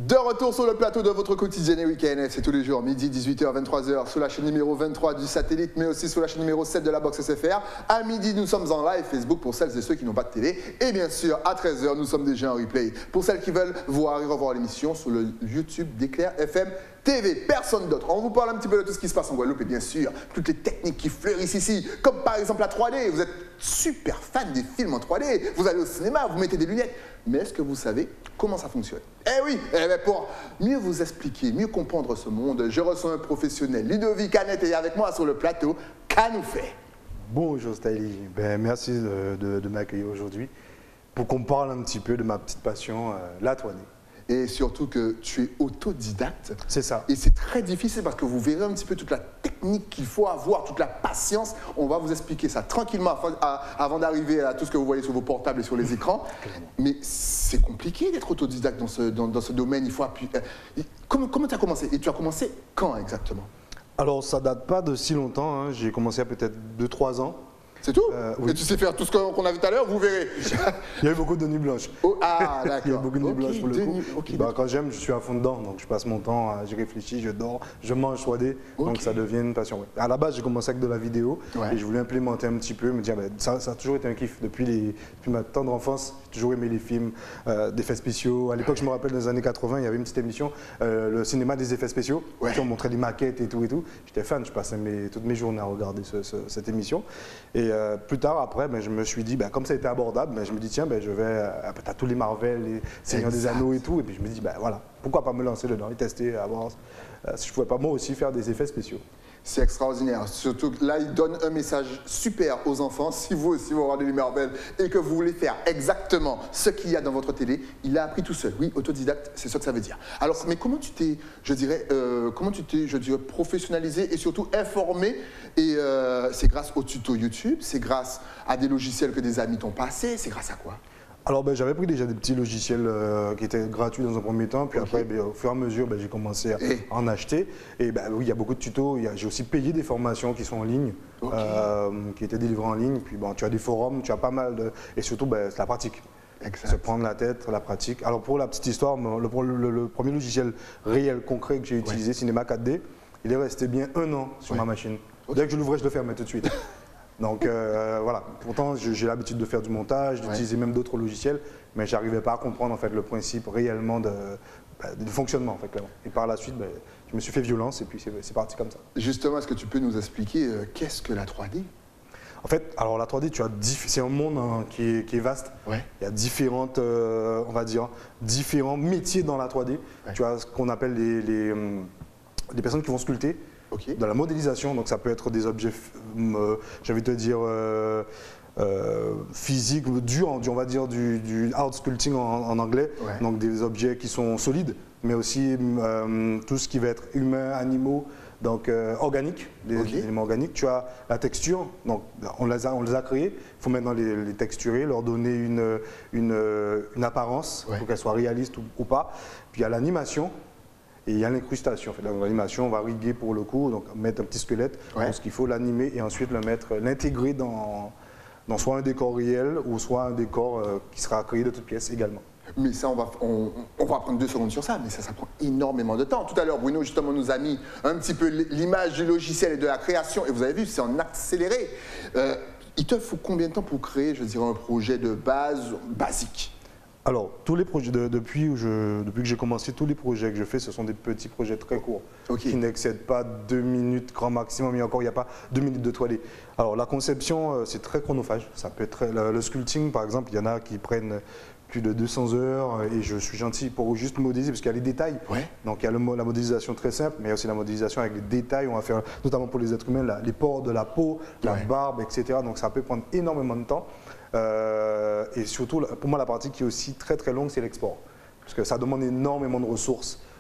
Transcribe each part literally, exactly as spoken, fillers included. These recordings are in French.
De retour sur le plateau de votre quotidien et week-end, c'est tous les jours, midi, dix-huit heures, vingt-trois heures, sur la chaîne numéro vingt-trois du satellite, mais aussi sur la chaîne numéro sept de la box S F R. À midi, nous sommes en live Facebook pour celles et ceux qui n'ont pas de télé. Et bien sûr, à treize heures, nous sommes déjà en replay. Pour celles qui veulent voir et revoir l'émission sur le YouTube d'Éclair F M T V, personne d'autre. On vous parle un petit peu de tout ce qui se passe en Guadeloupe et bien sûr, toutes les techniques qui fleurissent ici, comme par exemple la trois D. Vous êtes super fan des films en trois D, vous allez au cinéma, vous mettez des lunettes. Mais est-ce que vous savez comment ça fonctionne? Eh oui, eh bien pour mieux vous expliquer, mieux comprendre ce monde, je reçois un professionnel. Ludovic Annette est avec moi sur le plateau. Qu'a nous fait? Bonjour Stylie, ben, merci de, de, de m'accueillir aujourd'hui pour qu'on parle un petit peu de ma petite passion, euh, la trois D. Et surtout que tu es autodidacte. C'est ça. Et c'est très difficile parce que vous verrez un petit peu toute la technique qu'il faut avoir, toute la patience. On va vous expliquer ça tranquillement avant d'arriver à tout ce que vous voyez sur vos portables et sur les écrans. Mais c'est compliqué d'être autodidacte dans ce, dans, dans ce domaine. Il faut appuyer. Comment tu as commencé? Et tu as commencé quand exactement? Alors ça date pas de si longtemps, hein. J'ai commencé à peut-être deux trois ans. C'est tout? euh, oui. Et tu sais faire tout ce qu'on a vu tout à l'heure, vous verrez. Il y a eu beaucoup de nuits blanches. Oh, ah, d'accord. Il y a eu beaucoup de nuits okay, blanches pour le coup. Okay, bah, quand j'aime, je suis à fond dedans. Donc je passe mon temps, à, je réfléchis, je dors, je mange trois D. Okay. Donc ça devient une passion. Ouais. À la base, j'ai commencé avec de la vidéo. Ouais. Et je voulais implémenter un petit peu, me dire, bah, ça, ça a toujours été un kiff. Depuis, les, depuis ma tendre enfance, j'ai toujours aimé les films, euh, d'effets spéciaux. À l'époque, je me rappelle, dans les années quatre-vingt, il y avait une petite émission, euh, le cinéma des effets spéciaux. Ouais. On montrait des maquettes et tout et tout. J'étais fan, je passais mes, toutes mes journées à regarder ce, ce, cette émission. Et euh, plus tard, après, ben, je me suis dit, ben, comme ça a été abordable, ben, je me dis tiens, ben, je vais à, à tous les Marvel, les Seigneurs des Anneaux et tout, et puis je me dis, ben, voilà, pourquoi pas me lancer dedans et tester, à voir euh, si je pouvais pas moi aussi faire des effets spéciaux. C'est extraordinaire, surtout que là il donne un message super aux enfants. Si vous aussi vous regardez les Marvel et que vous voulez faire exactement ce qu'il y a dans votre télé, il a appris tout seul. Oui, autodidacte, c'est ce que ça veut dire. Alors, mais comment tu t'es, je dirais, euh, comment tu t'es, je dirais, professionnalisé et surtout informé? Et euh, c'est grâce aux tutos YouTube, c'est grâce à des logiciels que des amis t'ont passé, c'est grâce à quoi? Alors ben, j'avais pris déjà des petits logiciels euh, qui étaient gratuits dans un premier temps, puis okay. après ben, au fur et à mesure ben, j'ai commencé à et... en acheter. Et ben, oui, il y a beaucoup de tutos, j'ai aussi payé des formations qui sont en ligne, okay. euh, qui étaient délivrées en ligne. Puis bon, tu as des forums, tu as pas mal de... Et surtout ben, c'est la pratique. Exact. Se prendre la tête, la pratique. Alors pour la petite histoire, le, le, le premier logiciel réel, concret que j'ai utilisé, ouais. Cinema quatre D, il est resté bien un an sur ouais. ma machine. Okay. Dès que je l'ouvrais, je le fermais tout de suite. Donc euh, voilà, pourtant j'ai l'habitude de faire du montage, d'utiliser ouais. même d'autres logiciels, mais je n'arrivais pas à comprendre en fait, le principe réellement de, bah, du fonctionnement. En fait, et par la suite, bah, je me suis fait violence et puis c'est parti comme ça. Justement, est-ce que tu peux nous expliquer euh, qu'est-ce que la trois D? En fait, alors la trois D, c'est un monde hein, qui, est, qui est vaste. Ouais. Il y a différentes, euh, on va dire, différents métiers dans la trois D. Ouais. Tu as ce qu'on appelle les, les, les personnes qui vont sculpter. Okay. Dans la modélisation, donc ça peut être des objets, euh, j'ai envie de te dire, euh, euh, physiques, durs, on va dire du, du hard sculpting en, en anglais, ouais. Donc des objets qui sont solides, mais aussi euh, tout ce qui va être humain, animaux, donc euh, organique, des, okay. des éléments organiques. Tu as la texture, donc on les a, on les a créés, il faut maintenant les, les texturer, leur donner une, une, une apparence, ouais. Pour qu'elle soit réaliste ou, ou pas. Puis il y a l'animation. Et il y a l'incrustation. En fait, dans l'animation, on va riguer pour le coup, donc mettre un petit squelette. Ouais. Donc, ce qu'il faut l'animer et ensuite le mettre, l'intégrer dans, dans soit un décor réel ou soit un décor euh, qui sera créé de toutes pièces également. Mais ça, on va, on, on va prendre deux secondes sur ça, mais ça, ça prend énormément de temps. Tout à l'heure, Bruno, justement, nous a mis un petit peu l'image du logiciel et de la création. Et vous avez vu, c'est en accéléré. Euh, il te faut combien de temps pour créer, je dirais, un projet de base basique? Alors, tous les projets, de, depuis, je, depuis que j'ai commencé, tous les projets que je fais, ce sont des petits projets très courts, okay. Qui n'excèdent pas deux minutes grand maximum, mais encore, il n'y a pas deux minutes de trois D. Alors, la conception, c'est très chronophage. Ça peut être, le, le sculpting, par exemple, il y en a qui prennent plus de deux cents heures, et je suis gentil pour juste modéliser, parce qu'il y a les détails. Ouais. Donc, il y a le, la modélisation très simple, mais il y a aussi la modélisation avec les détails. On va faire, notamment pour les êtres humains, la, les pores de la peau, la ouais. barbe, et cetera. Donc, ça peut prendre énormément de temps. Euh, et surtout, pour moi, la partie qui est aussi très très longue, c'est l'export. Parce que ça demande énormément de ressources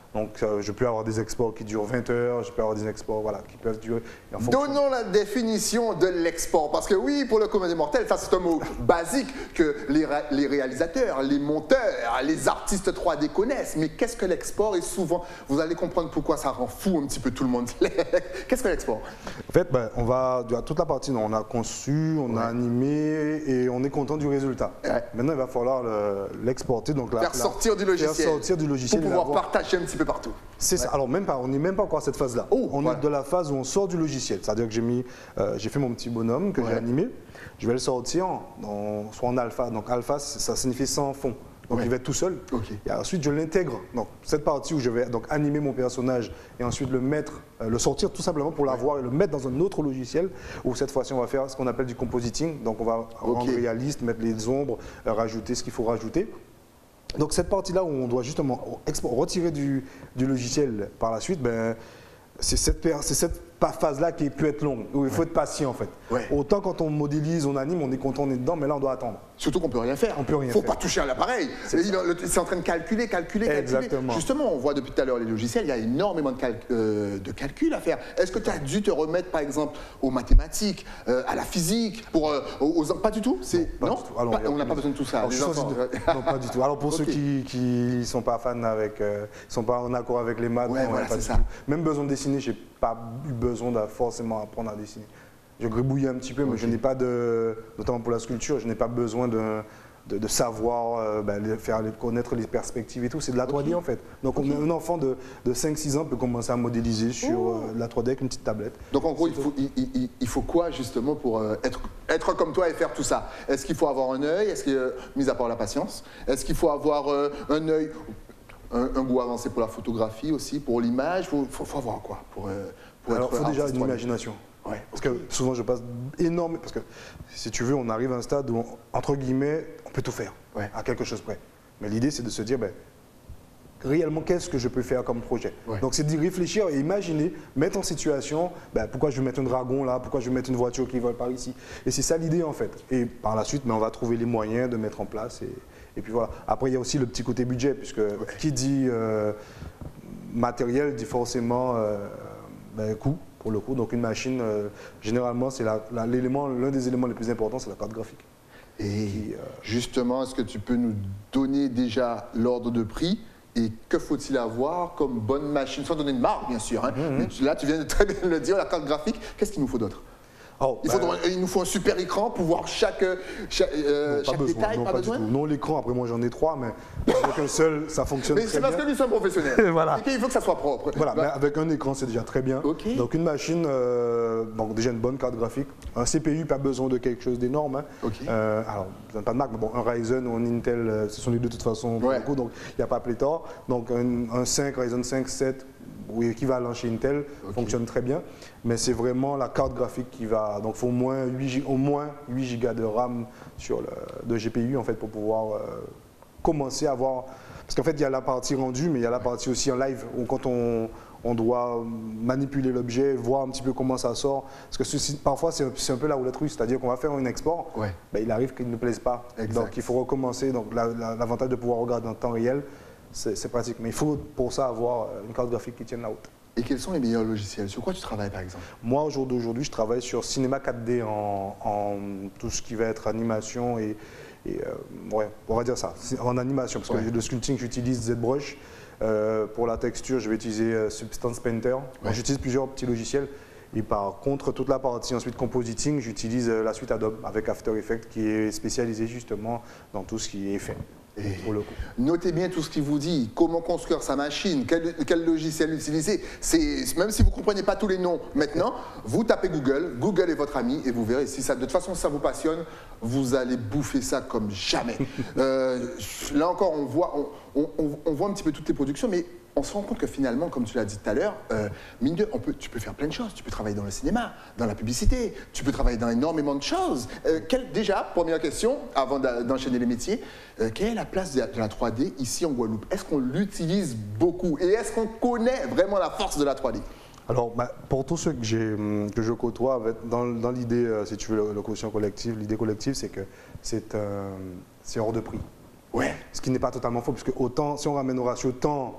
Donc euh, je peux avoir des exports qui durent vingt heures, je peux avoir des exports voilà, qui peuvent durer. En fonction... Donnons la définition de l'export, parce que oui, pour le commun des mortels, ça c'est un mot basique que les, ré les réalisateurs, les monteurs, les artistes trois D connaissent. Mais qu'est-ce que l'export? Et souvent, vous allez comprendre pourquoi ça rend fou un petit peu tout le monde. Qu'est-ce que l'export? En fait, ben, on va toute la partie, on a conçu, on ouais. a animé et on est content du résultat. Ouais. Maintenant, il va falloir l'exporter, le, donc la, faire la, sortir du logiciel, faire sortir du logiciel pour pouvoir partager un petit peu partout. C'est ouais. ça. Alors même pas, on n'est même pas encore à cette phase-là. Oh, on voilà. est de la phase où on sort du logiciel. C'est-à-dire que j'ai mis, euh, j'ai fait mon petit bonhomme que ouais. j'ai animé. Je vais le sortir en, soit en alpha. Donc alpha, ça signifie sans fond. Donc ouais. il va être tout seul. Okay. Et ensuite je l'intègre. Donc cette partie où je vais donc animer mon personnage et ensuite le mettre, euh, le sortir tout simplement pour l'avoir ouais. et le mettre dans un autre logiciel. Où cette fois-ci on va faire ce qu'on appelle du compositing. Donc on va okay. rendre réaliste, mettre les ombres, euh, rajouter ce qu'il faut rajouter. Donc cette partie-là où on doit justement retirer du, du logiciel par la suite, ben, c'est cette, cette phase-là qui peut être longue, où il faut ouais. être patient en fait. Ouais. Autant quand on modélise, on anime, on est content, on est dedans, mais là on doit attendre. Surtout qu'on ne peut rien faire. On peut rien faut faire. pas toucher à l'appareil. C'est en train de calculer, calculer, Exactement. calculer. Justement, on voit depuis tout à l'heure les logiciels, il y a énormément de, cal euh, de calculs à faire. Est-ce que tu as dû te remettre par exemple aux mathématiques, euh, à la physique, pour, euh, aux, aux... Pas du tout. Non, pas non du tout. Alors, pas, on n'a pas besoin de tout ça. Alors, les enfants... de... Non, pas du tout. Alors pour okay. ceux qui ne sont pas fans avec, euh, sont pas en accord avec les maths, ouais, non, voilà, pas du ça. tout. Même besoin de dessiner, j'ai pas eu besoin de forcément apprendre à dessiner. Je gribouillais un petit peu, okay. mais je n'ai pas de, notamment pour la sculpture, je n'ai pas besoin de, de, de savoir euh, ben, faire connaître les perspectives et tout. C'est de la trois D okay. en fait. Donc okay. un enfant de, de cinq six ans peut commencer à modéliser sur oh. euh, la trois D avec une petite tablette. Donc en gros, il faut, il, il, il faut quoi justement pour euh, être, être comme toi et faire tout ça? Est-ce qu'il faut avoir un œil, est-ce que, euh, mis à part la patience, est-ce qu'il faut avoir euh, un œil, un, un goût avancé pour la photographie aussi, pour l'image? Il faut, faut, faut avoir quoi pour, euh, pour Alors, il faut déjà une imagination. Ouais, parce okay. que souvent je passe énormément, parce que si tu veux on arrive à un stade où on, entre guillemets on peut tout faire, ouais. à quelque chose près. Mais l'idée c'est de se dire ben, réellement qu'est-ce que je peux faire comme projet. Ouais. Donc c'est d'y réfléchir et imaginer, mettre en situation ben, pourquoi je vais mettre un dragon là, pourquoi je vais mettre une voiture qui vole par ici. Et c'est ça l'idée en fait. Et par la suite ben, on va trouver les moyens de mettre en place. Et, et puis voilà. Après il y a aussi le petit côté budget, puisque ouais. qui dit euh, matériel dit forcément euh, ben, coût. Pour le coup, donc une machine, euh, généralement, c'est l'élément, l'un des éléments les plus importants, c'est la carte graphique. Et qui, euh... justement, est-ce que tu peux nous donner déjà l'ordre de prix et que faut-il avoir comme bonne machine, sans donner de marque, bien sûr. Hein. Mm-hmm. Mais tu, là, tu viens de très bien le dire, la carte graphique. Qu'est-ce qu'il nous faut d'autre? Oh, il, ben... il nous faut un super écran pour voir chaque, chaque, euh, non, chaque besoin, détail, non, pas, pas besoin Non, l'écran, après moi j'en ai trois, mais avec un seul, ça fonctionne mais très bien. Mais c'est parce que nous sommes professionnels. Voilà. Et il faut que ça soit propre. Voilà, bah. mais avec un écran, c'est déjà très bien. Okay. Donc une machine, euh, donc déjà une bonne carte graphique. Un C P U, pas besoin de quelque chose d'énorme. Hein. Okay. Euh, alors, besoin pas de marque, mais bon, un Ryzen ou un Intel, ce sont les deux de toute façon, ouais. beaucoup, donc il n'y a pas pléthore. Donc un, un cinq, Ryzen cinq, sept, ou équivalent chez Intel, okay. fonctionne très bien, mais c'est vraiment la carte graphique qui va, donc il faut au moins huit, au moins huit gigas de RAM sur le de G P U en fait pour pouvoir euh, commencer à avoir, parce qu'en fait il y a la partie rendue, mais il y a la partie aussi en live où quand on, on doit manipuler l'objet, voir un petit peu comment ça sort, parce que ceci, parfois c'est un, un peu la roulette russe, c'est-à-dire qu'on va faire un export, ouais. ben, il arrive qu'il ne plaise pas, exact. Donc il faut recommencer, donc l'avantage la, de pouvoir regarder en temps réel, c'est pratique, mais il faut pour ça avoir une carte graphique qui tienne la route. Et quels sont les meilleurs logiciels? Sur quoi tu travailles par exemple? Moi, au jour d'aujourd'hui, je travaille sur Cinema quatre D en, en tout ce qui va être animation et, et euh, ouais, on va dire ça, en animation, parce ouais. que le sculpting, j'utilise ZBrush. Euh, pour la texture, je vais utiliser euh, Substance Painter. Ouais. J'utilise plusieurs petits logiciels. Et par contre, toute la partie ensuite compositing, j'utilise euh, la suite Adobe avec After Effects qui est spécialisée justement dans tout ce qui est effet. Et notez bien tout ce qu'il vous dit, comment construire sa machine, quel, quel logiciel utiliser. Même si vous ne comprenez pas tous les noms maintenant, vous tapez Google, Google est votre ami et vous verrez, si ça, de toute façon ça vous passionne, vous allez bouffer ça comme jamais. euh, là encore, on voit, on, on, on voit un petit peu toutes les productions, mais on se rend compte que finalement, comme tu l'as dit tout à l'heure, euh, mine de, on peut, tu peux faire plein de choses. Tu peux travailler dans le cinéma, dans la publicité, tu peux travailler dans énormément de choses. Euh, quelle, déjà, première question, avant d'enchaîner les métiers, euh, quelle est la place de la, de la trois D ici en Guadeloupe? Est-ce qu'on l'utilise beaucoup? Et est-ce qu'on connaît vraiment la force de la trois D? Alors, bah, pour tous ceux que, que je côtoie, dans, dans l'idée, euh, si tu veux, le, le quotient collectif, l'idée collective, c'est que c'est euh, hors de prix. Ouais. Ce qui n'est pas totalement faux, puisque autant, si on ramène au ratio temps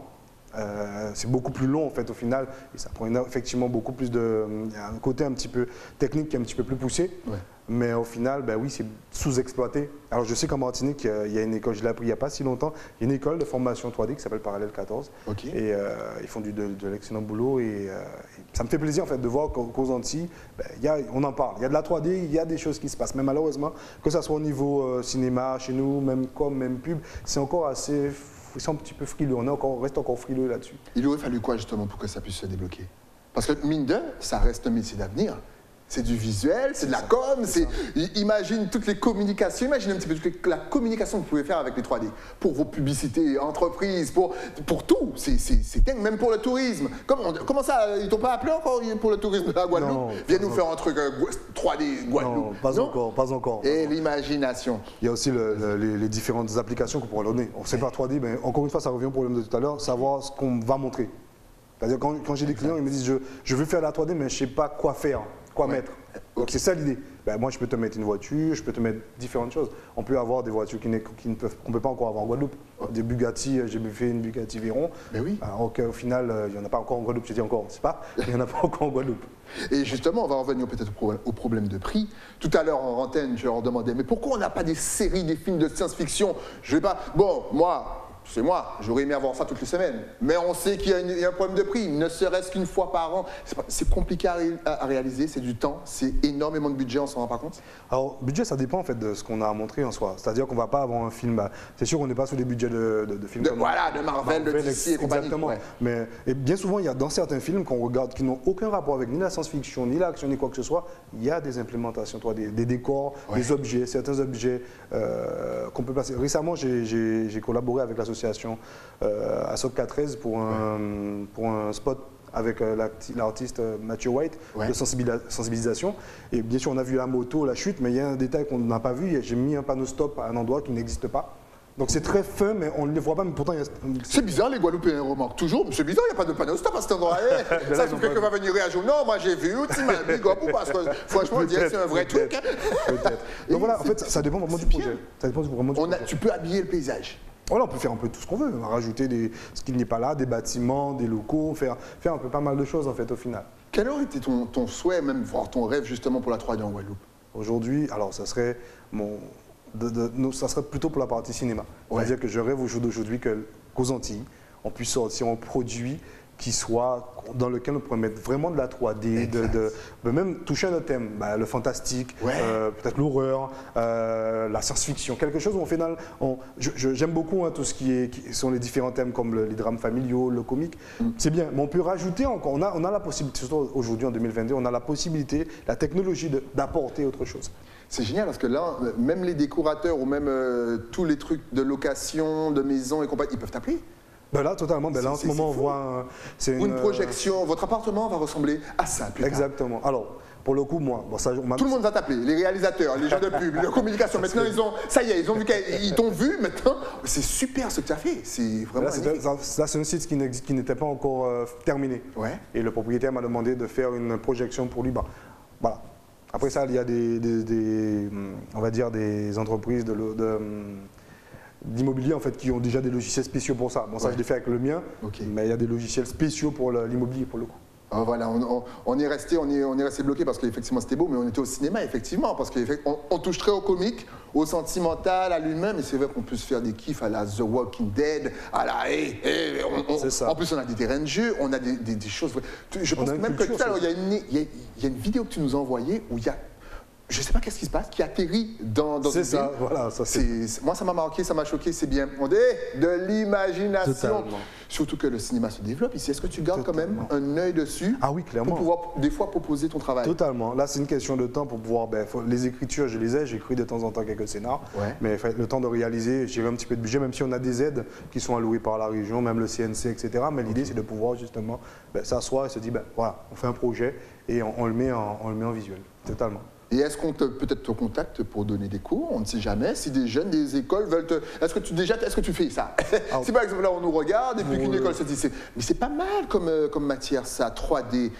Euh, c'est beaucoup plus long en fait au final et ça prend effectivement beaucoup plus de... Il y a un côté un petit peu technique qui est un petit peu plus poussé, ouais. mais au final, ben oui, c'est sous-exploité. Alors je sais qu'en Martinique, il y a une école, je l'ai appris il n'y a pas si longtemps, il y a une école de formation trois D qui s'appelle Parallèle quatorze okay. et euh, ils font du, de, de l'excellent boulot et, euh, et ça me fait plaisir en fait de voir qu'aux Antilles, ben, y a, on en parle, il y a de la trois D, il y a des choses qui se passent, mais malheureusement, que ce soit au niveau euh, cinéma, chez nous, même com, même pub, c'est encore assez... Ils sont un petit peu frileux, on, est encore, on reste encore frileux là-dessus. Il aurait fallu quoi justement pour que ça puisse se débloquer? Parce que mine de, ça reste un métier d'avenir. C'est du visuel, c'est de la com, c'est imagine toutes les communications, imagine un petit peu toute la communication que vous pouvez faire avec les trois D pour vos publicités, entreprises, pour, pour tout. C'est dingue, même pour le tourisme. Comment, comment ça, ils t'ont pas appelé encore pour le tourisme de la Guadeloupe? Non, viens nous faire un truc euh, trois D Guadeloupe. Non, pas non encore, pas encore. Et l'imagination. Il y a aussi le, le, les, les différentes applications qu'on pourrait donner. On ne sait pas trois D, mais encore une fois, ça revient au problème de tout à l'heure, savoir ce qu'on va montrer. C'est-à-dire quand, quand j'ai des clients, ils me disent je, je veux faire la trois D, mais je ne sais pas quoi faire. Quoi ouais. mettre. Donc okay. c'est ça l'idée. Ben, moi je peux te mettre une voiture, je peux te mettre différentes choses. On peut avoir des voitures qui, qui ne peuvent, qu'on ne peut pas encore avoir en Guadeloupe. Okay. Des Bugatti, j'ai fait une Bugatti Veyron. Mais oui. Alors qu'au final, il n'y en a pas encore en Guadeloupe. Je dis encore, c'est pas, il n'y en a pas encore en Guadeloupe. Et justement, on va revenir peut-être au, au problème de prix. Tout à l'heure en antenne, je leur demandais, mais pourquoi on n'a pas des séries, des films de science-fiction? Je vais pas. Bon, moi. C'est moi, j'aurais aimé avoir ça toutes les semaines. Mais on sait qu'il y, y a un problème de prix, ne serait-ce qu'une fois par an. C'est compliqué à, ré, à réaliser, c'est du temps, c'est énormément de budget, on s'en rend pas compte? Alors, budget, ça dépend en fait de ce qu'on a à montrer en soi. C'est-à-dire qu'on ne va pas avoir un film. C'est sûr qu'on n'est pas sur des budgets de, de, de films de, comme voilà, de Marvel, Marvel de D C et compagnie. Exactement. Ouais. Mais et bien souvent, il y a dans certains films qu'on regarde qui n'ont aucun rapport avec ni la science-fiction, ni l'action, ni quoi que ce soit, il y a des implémentations, toi, des, des décors, ouais. des objets, certains objets euh, qu'on peut passer. Récemment, j'ai collaboré avec l'association Euh, à Soc quatre treize pour un, ouais. pour un spot avec euh, l'artiste euh, Mathieu White ouais. de sensibilis sensibilisation. Et bien sûr, on a vu la moto, la chute, mais il y a un détail qu'on n'a pas vu. J'ai mis un panneau stop à un endroit qui n'existe pas. Donc c'est très fin, mais on ne les voit pas, mais pourtant il y a... C'est bizarre, les Guadeloupéens remarquent toujours, c'est bizarre, il n'y a pas de panneau stop à cet endroit. Hey, ça, faut que quelqu'un va venir réagir. Non, moi j'ai vu, tu m'as big up ou parce que franchement, on dirait que c'est un vrai truc. Peut-être. Donc voilà, en fait, ça dépend vraiment du projet. Ça dépend vraiment du projet. Tu peux habiller le paysage. Voilà, on peut faire un peu tout ce qu'on veut, rajouter des, ce qui n'est pas là, des bâtiments, des locaux, faire, faire un peu pas mal de choses en fait au final. Quel aurait été ton, ton souhait, même voir ton rêve justement pour la trois D en Guadeloupe? Aujourd'hui, alors ça serait mon... De, de, de, ça serait plutôt pour la partie cinéma. Ouais. C'est-à-dire que je rêve au jour d'aujourd'hui qu'aux Antilles, on puisse sortir un produit qui soit, dans lequel on pourrait mettre vraiment de la trois D, de, de, de même toucher à notre thème, bah, le fantastique, ouais. euh, peut-être l'horreur, euh, la science-fiction, quelque chose où on fait dans, on, j'aime beaucoup hein, tout ce qui, est, qui sont les différents thèmes comme le, les drames familiaux, le comique, mm. c'est bien, mais on peut rajouter encore, on a, on a la possibilité, surtout aujourd'hui en deux mille vingt-deux, on a la possibilité, la technologie d'apporter autre chose. C'est génial parce que là, même les décorateurs ou même euh, tous les trucs de location, de maison et compagnie, ils peuvent t'appeler. Ben là, totalement. Ben là, en ce moment, on voit... Euh, une, une projection. Votre appartement va ressembler à ça, plus tard. Exactement. Alors, pour le coup, moi... Bon, ça, on tout le monde va t'appeler. Les réalisateurs, les gens de pub, de communication. Maintenant, ils ont... Ça y est, ils ont vu qu'ils t'ont vu, maintenant. C'est super ce que tu as fait. C'est vraiment... Là, c'est un site qui n'était pas encore euh, terminé. Ouais. Et le propriétaire m'a demandé de faire une projection pour lui. Ben, voilà. Après ça, il y a des, des, des, on va dire des entreprises de, de, d'immobilier en fait, qui ont déjà des logiciels spéciaux pour ça. Bon, ça, ouais. je l'ai fait avec le mien, okay. mais il y a des logiciels spéciaux pour l'immobilier pour le coup. Ah, voilà, on, on, on est resté, on est, on est resté bloqué parce qu'effectivement c'était beau, mais on était au cinéma effectivement parce qu'on on toucherait au comique, au sentimental, à l'humain, mais c'est vrai qu'on peut se faire des kiffs à la The Walking Dead, à la hey, hey, on, on, ça. En plus on a des terrains de jeu, on a des, des, des choses. Je pense même culture, que tout à l'heure il y, y, y a une vidéo que tu nous as envoyée où il y a, je ne sais pas qu'est-ce qui se passe, qui atterrit dans, dans c'est ça, voilà, ça c'est. Moi ça m'a marqué, ça m'a choqué, c'est bien. On dit de l'imagination. Surtout que le cinéma se développe ici. Est-ce que tu gardes Totalement. Quand même un œil dessus? Ah oui, clairement. Pour pouvoir des fois proposer ton travail? Totalement. Là, c'est une question de temps pour pouvoir. Ben, faut, les écritures, je les ai, j'écris de temps en temps quelques scénars. Ouais. Mais le temps de réaliser, j'ai un petit peu de budget, même si on a des aides qui sont allouées par la région, même le C N C, et cetera. Mais l'idée, okay. c'est de pouvoir justement ben, s'asseoir et se dire, ben, voilà, on fait un projet et on, on, le, met en, on le met en visuel. Totalement. Et est-ce qu'on peut-être te contacte pour donner des cours? On ne sait jamais. Si des jeunes, des écoles veulent te... Est-ce que tu déjà, est-ce que tu fais ça? Ah, si par exemple là on nous regarde et puis qu'une école se dit, mais c'est pas mal comme, comme matière ça, trois D.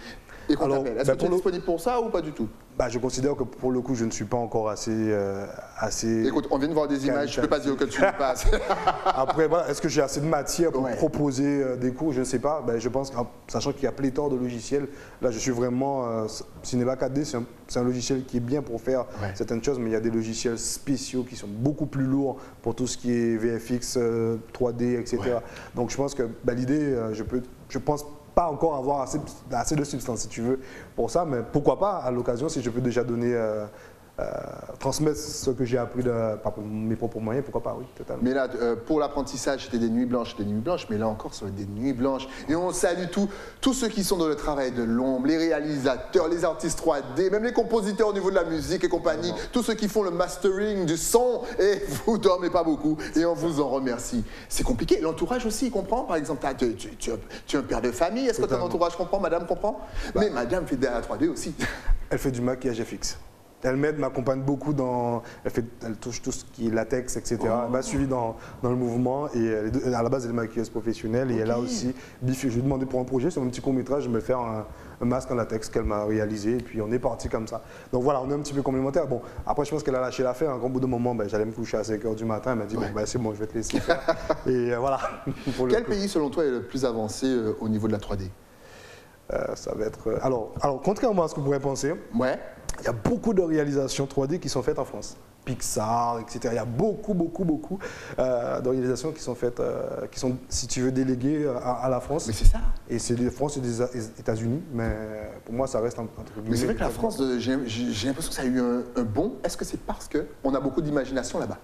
et qu'on t'appelle. Est-ce bah, que tu es le... disponible pour ça ou pas du tout? Bah, je considère que pour le coup, je ne suis pas encore assez... Euh, assez Écoute, on vient de voir des images, je ne peux pas dire que tu ne passes. Après, voilà, est-ce que j'ai assez de matière pour ouais. proposer euh, des cours? Je ne sais pas. Ben, je pense, sachant qu'il y a pléthore de logiciels, là, je suis vraiment... Euh, Cinema quatre D, c'est un, un logiciel qui est bien pour faire ouais. certaines choses, mais il y a des logiciels spéciaux qui sont beaucoup plus lourds pour tout ce qui est V F X, euh, trois D, et cetera. Ouais. Donc, je pense que ben, l'idée, euh, je, peux, je pense pas encore avoir assez, assez de substance, si tu veux, pour ça, mais pourquoi pas, à l'occasion, si je peux déjà donner, euh, euh, transmettre ce que j'ai appris de, par mes propres moyens, pourquoi pas, oui, totalement. Mais là, euh, pour l'apprentissage, c'était des nuits blanches, des nuits blanches, mais là encore, ça va être des nuits blanches. Et on salue tous tous ceux qui sont dans le travail de l'ombre, les réalisateurs, les artistes trois D, même les compositeurs au niveau de la musique et compagnie, non. tous ceux qui font le mastering du son, et vous dormez pas beaucoup, et on vous en remercie. C'est compliqué, l'entourage aussi, il comprend, par exemple, tu, tu, tu, tu es un père de famille, est-ce que ton entourage comprend, madame comprend? bah. Mais madame fait de la trois D aussi. Elle fait du maquillage F X. Elle m'aide, m'accompagne beaucoup dans. Elle, fait, elle touche tout ce qui est latex, et cetera. Oh. Elle m'a suivi dans, dans le mouvement et elle est, à la base, elle est maquilleuse professionnelle okay. et elle a aussi biffé. Je lui ai demandé pour un projet, sur un petit court-métrage, de me faire un, un masque en latex qu'elle m'a réalisé et puis on est parti comme ça. Donc voilà, on est un petit peu complémentaires. Bon, après, je pense qu'elle a lâché l'affaire. Un grand bout de moment, ben, j'allais me coucher à cinq heures du matin. Elle m'a dit, ouais. bon, ben, c'est bon, je vais te laisser faire. Et euh, voilà. Quel pays, selon toi, est le plus avancé euh, au niveau de la trois D? euh, Ça va être. Euh, alors, alors, contrairement à ce que vous pourrez penser. Ouais. Il y a beaucoup de réalisations trois D qui sont faites en France. Pixar, et cetera. Il y a beaucoup, beaucoup, beaucoup euh, de réalisations qui sont faites, euh, qui sont, si tu veux, déléguées à, à la France. Mais c'est ça. Et c'est des France et des États-Unis, mais pour moi, ça reste entre guillemets. Mais c'est vrai que la France, j'ai l'impression que ça a eu un, un bond. Est-ce que c'est parce qu'on a beaucoup d'imagination là-bas?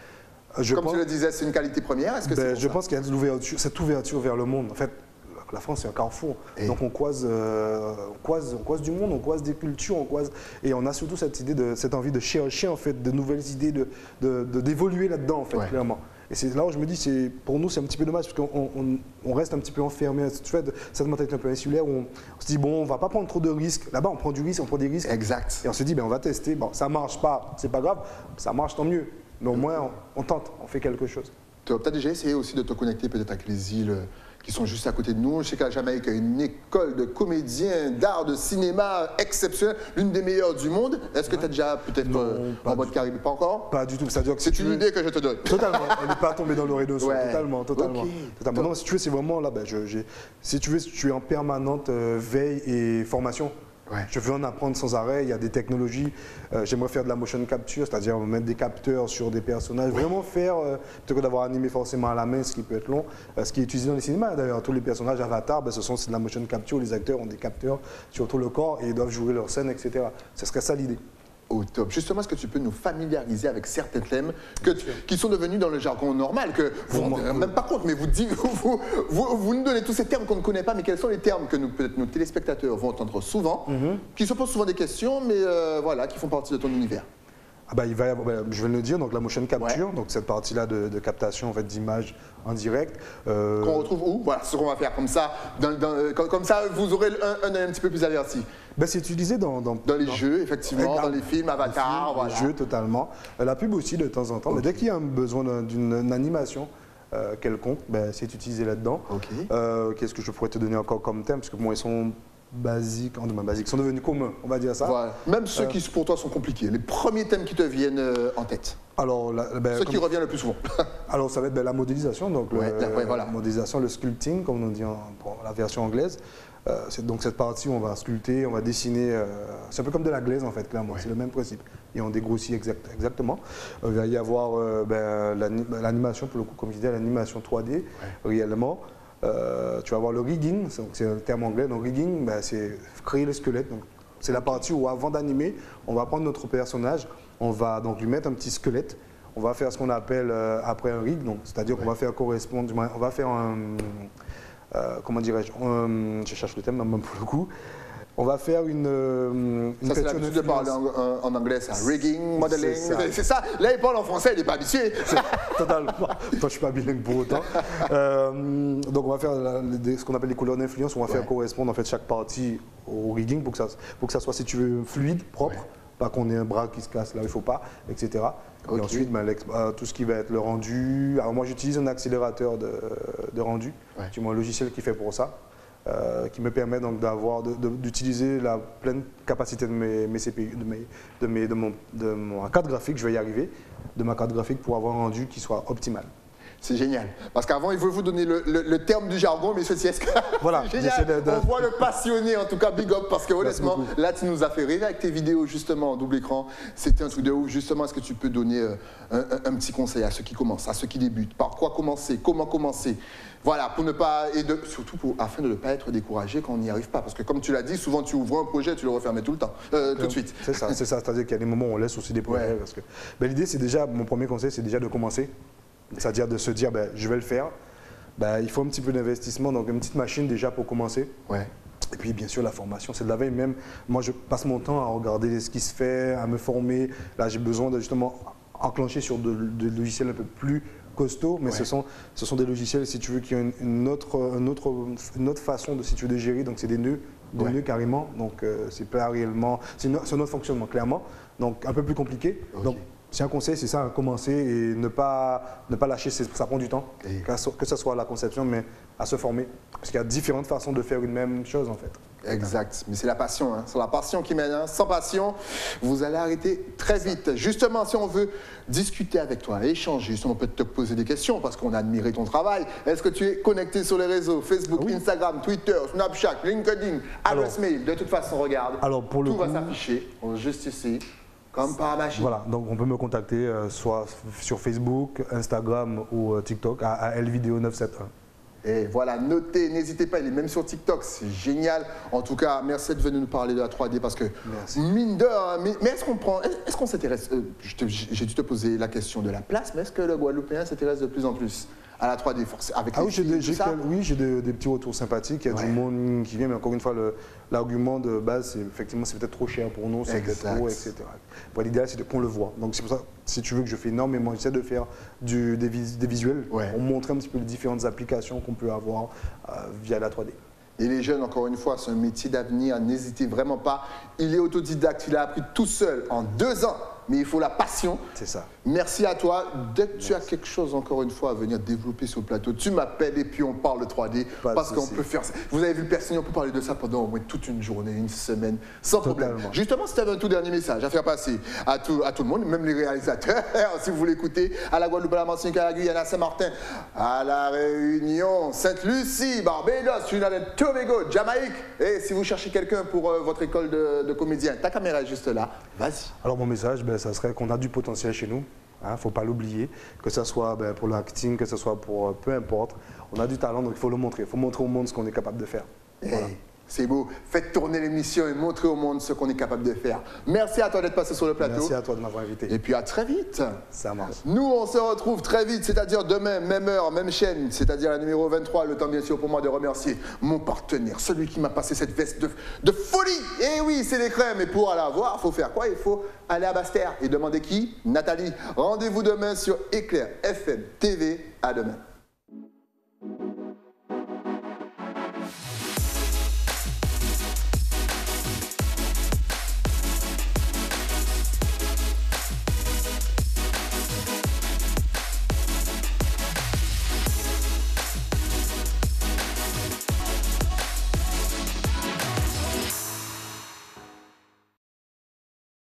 Comme pense, tu le disais, c'est une qualité première. Est-ce que ben, Je ça? pense qu'il y a cette ouverture vers le monde. En fait, la France, c'est un carrefour. Et donc, on croise, euh, on, croise, on croise du monde, on croise des cultures, on croise... Et on a surtout cette, idée de, cette envie de chercher, en fait, de nouvelles idées, d'évoluer de, de, là-dedans, en fait, ouais. clairement. Et c'est là où je me dis, pour nous, c'est un petit peu dommage, parce qu'on on, on reste un petit peu enfermé, tu vois, cette mentalité un peu insulaire, où on, on se dit, bon, on ne va pas prendre trop de risques. Là-bas, on prend du risque, on prend des risques. Exact. Et on se dit, ben, on va tester. Bon, ça ne marche pas, c'est pas grave. Ça marche, tant mieux. Mais au moins, on, on tente, on fait quelque chose. Tu as peut-être déjà essayé aussi de te connecter peut-être avec les îles qui sont juste à côté de nous. Je sais qu'à la Jamaïque, il y a une école de comédiens, d'art, de cinéma exceptionnelle, l'une des meilleures du monde. Est-ce que ouais. tu as déjà peut-être euh, en mode Caraïbe? Pas encore? Pas du tout. C'est si une veux... idée que je te donne. Totalement. Elle n'est pas tombée dans l'oreille de sourd. Ouais. Totalement, totalement. Okay. totalement. Non, si tu veux, c'est vraiment là. Ben, je, si tu veux, tu es en permanente euh, veille et formation. Ouais. Je veux en apprendre sans arrêt, il y a des technologies, euh, j'aimerais faire de la motion capture, c'est-à-dire mettre des capteurs sur des personnages, ouais. vraiment faire, euh, plutôt que d'avoir animé forcément à la main, ce qui peut être long, euh, ce qui est utilisé dans les cinémas d'ailleurs, tous les personnages avatars, ben, ce sont de la motion capture, les acteurs ont des capteurs sur tout le corps et ils doivent jouer leur scène, et cetera. Ce serait ça l'idée. Au top. Justement, est-ce que tu peux nous familiariser avec certains thèmes que tu, qui sont devenus dans le jargon normal, que vous ne rendez même pas compte, mais vous, vous, vous, vous nous donnez tous ces termes qu'on ne connaît pas, mais quels sont les termes que nous, peut-être nos téléspectateurs vont entendre souvent, mm-hmm. qui se posent souvent des questions, mais euh, voilà, qui font partie de ton univers? Ah bah, il va y avoir, bah, je vais le dire, donc la motion capture, ouais. donc cette partie-là de, de captation en fait, d'images en direct. Euh... Qu'on retrouve où? Voilà, ce qu'on va faire comme ça, dans, dans, comme, comme ça vous aurez un, un, un petit peu plus averti. Ben, c'est utilisé dans, dans, dans les dans, jeux, effectivement, dans, dans les films, Avatar, les, voilà. Les jeux, totalement. La pub aussi, de temps en temps. Okay. Mais dès qu'il y a un besoin d'une animation euh, quelconque, ben, c'est utilisé là-dedans. Okay. Euh, Qu'est-ce que je pourrais te donner encore comme thème? Parce que bon, ils sont basiques, en demain basiques, sont devenus communs, on va dire ça. Voilà. Même ceux euh, qui, pour toi, sont compliqués. Les premiers thèmes qui te viennent euh, en tête. Alors, la, ben, ceux comme... qui reviennent le plus souvent. Alors, ça va être ben, la modélisation, donc ouais, le, ouais, voilà. la modélisation, le sculpting, comme on dit en bon, la version anglaise. Euh, c'est donc cette partie où on va sculpter, on va dessiner, euh, c'est un peu comme de la glaise en fait, clairement, ouais. c'est le même principe. Et on dégrossit exact, exactement. Euh, il va y avoir euh, ben, l'animation, pour le coup, comme je disais, l'animation trois D, ouais. réellement. Euh, tu vas avoir le rigging, c'est un terme anglais, donc rigging, ben, c'est créer le squelette. C'est la partie où avant d'animer, on va prendre notre personnage, on va donc lui mettre un petit squelette, on va faire ce qu'on appelle euh, après un rig, c'est-à-dire ouais. qu'on va faire correspondre, on va faire un... Euh, comment dirais-je, euh, je cherche le thème même pour le coup. On va faire une, une ça c'est l'habitude de parler en, en anglais, ça. Rigging, modeling, c'est ça. ça. Là il parle en français, il n'est pas habitué. Totalement. Toi je suis pas bilingue pour autant. euh, donc on va faire la, les, ce qu'on appelle les couleurs d'influence. On va ouais. faire correspondre en fait chaque partie au rigging pour que ça, pour que ça soit, si tu veux, fluide, propre. Ouais. Pas qu'on ait un bras qui se casse là, il ne faut pas, et cetera. Okay. Et ensuite, ben, euh, tout ce qui va être le rendu. Alors moi, j'utilise un accélérateur de, de rendu, ouais. tu vois, un logiciel qui fait pour ça. euh, qui me permet donc d'avoir, d'utiliser la pleine capacité de mes, mes C P U, de, mes, de, mes, de, mon, de mon carte graphique, je vais y arriver, de ma carte graphique pour avoir un rendu qui soit optimal. C'est génial. Parce qu'avant, il faut vous donner le, le, le terme du jargon, mais ceci est voilà, génial. De, de... On voit le passionné, en tout cas, big up, parce que honnêtement, là, tu nous as fait rêver avec tes vidéos, justement, en double écran. C'était un truc de ouf. Justement, est-ce que tu peux donner euh, un, un, un petit conseil à ceux qui commencent, à ceux qui débutent? Par quoi commencer? Comment commencer? Voilà, pour ne pas, et de, surtout pour, afin de ne pas être découragé quand on n'y arrive pas. Parce que comme tu l'as dit, souvent tu ouvres un projet, tu le refermes tout le temps, euh, tout de suite. C'est ça, c'est ça. C'est-à-dire qu'il y a des moments où on laisse aussi des projets. Ouais. Parce que, ben, l'idée, c'est déjà, mon premier conseil, c'est déjà de commencer. C'est-à-dire de se dire, ben, je vais le faire. Ben, il faut un petit peu d'investissement, donc une petite machine déjà pour commencer. Ouais. Et puis bien sûr la formation, c'est de la veille même. Moi je passe mon temps à regarder ce qui se fait, à me former. Là j'ai besoin de justement enclencher sur de, de logiciels un peu plus costauds, mais ouais. ce, sont, ce sont des logiciels, si tu veux, qui ont une, une, autre, une, autre, une autre façon de, si tu veux, de gérer. Donc c'est des nœuds, des ouais. nœuds carrément. Donc euh, c'est pas réellement, c'est un autre fonctionnement clairement. Donc un peu plus compliqué. Okay. Donc, c'est un conseil, c'est ça, commencer et ne pas, ne pas lâcher, ça prend du temps, et... que ce soit à la conception, mais à se former. Parce qu'il y a différentes façons de faire une même chose en fait. Exact, mais c'est la passion, hein. C'est la passion qui mène. Hein. Sans passion, vous allez arrêter très vite. Justement, si on veut discuter avec toi, échanger, justement, on peut te poser des questions parce qu'on a admiré ton travail. Est-ce que tu es connecté sur les réseaux, Facebook, oui. Instagram, Twitter, Snapchat, LinkedIn, adresse mail? De toute façon, regarde, alors pour le tout coup, va s'afficher juste ici. Comme par magie. Voilà, donc on peut me contacter euh, soit sur Facebook, Instagram ou euh, TikTok à, à Lvideo neuf cent soixante-et-un. Et voilà, notez, n'hésitez pas, il est même sur TikTok, c'est génial. En tout cas, merci d'être venu nous parler de la trois D parce que, merci. Mine de, mais, mais est-ce qu'on prend, est-ce qu'on s'intéresse, euh, j'ai dû te poser la question de la place, mais est-ce que le Guadeloupéen s'intéresse de plus en plus à la trois D force, avec ah les oui, j'ai des, quel, oui, j'ai des, des petits retours sympathiques, il y a ouais. du monde qui vient, mais encore une fois, l'argument de base, c'est effectivement, c'est peut-être trop cher pour nous, c'est peut-être trop, et cetera. Bon, l'idéal, c'est qu'on le voit. Donc c'est pour ça, si tu veux que je fais énormément, j'essaie de faire du, des, vis, des visuels ouais. pour montrer un petit peu les différentes applications qu'on peut avoir euh, via la trois D. Et les jeunes, encore une fois, c'est un métier d'avenir, n'hésitez vraiment pas. Il est autodidacte, il a appris tout seul en deux ans. Mais il faut la passion. C'est ça. Merci à toi. Dès que tu as quelque chose, encore une fois, à venir développer sur le plateau, tu m'appelles et puis on parle de trois D. Pas parce qu'on peut faire ça. Vous avez vu le personnel, on peut parler de ça pendant au moins toute une journée, une semaine, sans Totalement. problème. Justement, si tu avais un tout dernier message à faire passer à tout, à tout le monde, même les réalisateurs, si vous voulez écouter, à la Guadeloupe, à la Martinique, à la Guyane, à Saint-Martin, à la Réunion, Sainte-Lucie, Barbados, Trinidad et Tobago, Jamaïque. Et si vous cherchez quelqu'un pour euh, votre école de, de comédien, ta caméra est juste là. Vas-y. Alors mon message, ben, ça serait qu'on a du potentiel chez nous, il hein, ne faut pas l'oublier, que ce soit ben, pour l'acting, que ce soit pour euh, peu importe, on a du talent donc il faut le montrer, il faut montrer au monde ce qu'on est capable de faire. Hey, voilà. C'est beau, faites tourner l'émission et montrez au monde ce qu'on est capable de faire. Merci à toi d'être passé sur le plateau. Merci à toi de m'avoir invité. Et puis à très vite. Ça marche. Nous on se retrouve très vite, c'est-à-dire demain, même heure, même chaîne, c'est-à-dire la numéro vingt-trois, le temps bien sûr pour moi de remercier mon partenaire, celui qui m'a passé cette veste de, de folie. Et oui, c'est des crèmes, et pour aller la voir, il faut faire quoi? Il faut aller à Basse-Terre et demander qui? Nathalie. Rendez-vous demain sur Éclair F M T V. À demain.